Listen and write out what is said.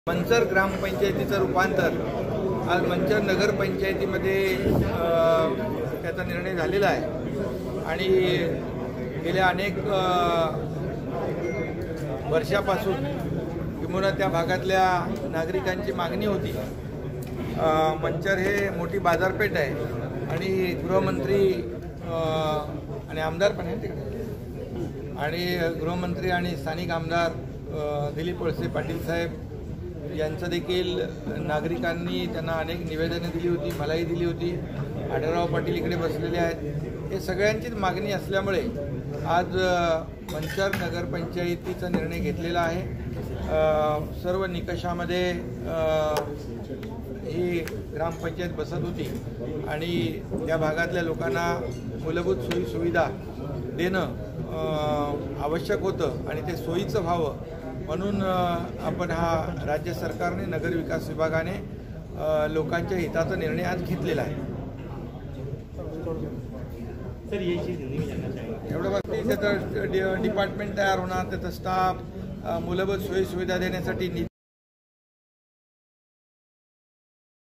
मंचर ग्रामपंचायतीचं रूपांतर आज मंचर नगरपंचायतीमध्ये त्याचा निर्णय झालेला आहे आणि गेल्या अनेक वर्षापासून किंवा त्या भागातल्या नागरिकांची मागणी होती। मंचर हे मोठी बाजारपेठ आहे आणि गृहमंत्री आणि आमदार पण आहेत तिकडे आणि गृहमंत्री आणि स्थानिक आमदार दिलीप वळसे पाटील साहेब यांचं देखील नागरिकांनी त्यांना अनेक निवेदने दिली होती, मलाही दिली होती। आढळराव पाटील इकडे बसलेले आहेत। हे सगळ्यांचीच मागणी असल्यामुळे आज मंचर नगरपंचायतीचा निर्णय घेतलेला आहे। सर्व निकषामध्ये ही ग्रामपंचायत बसत होती आणि त्या भागातल्या लोकांना मूलभूत सोयी सुविधा देणं आवश्यक होतं आणि ते सोयीचं व्हावं म्हणून आपण हा राज्य सरकारने नगर विकास विभागाने लोकांच्या हिताचा निर्णय आज घेतलेला आहे। सर ये चीज नहीं जानना चाहिए एवढं बाकी त्याचं डिपार्टमेंट तयार होणार, त्याचा स्टाफ, मूलभूत सोयी सुविधा देण्यासाठी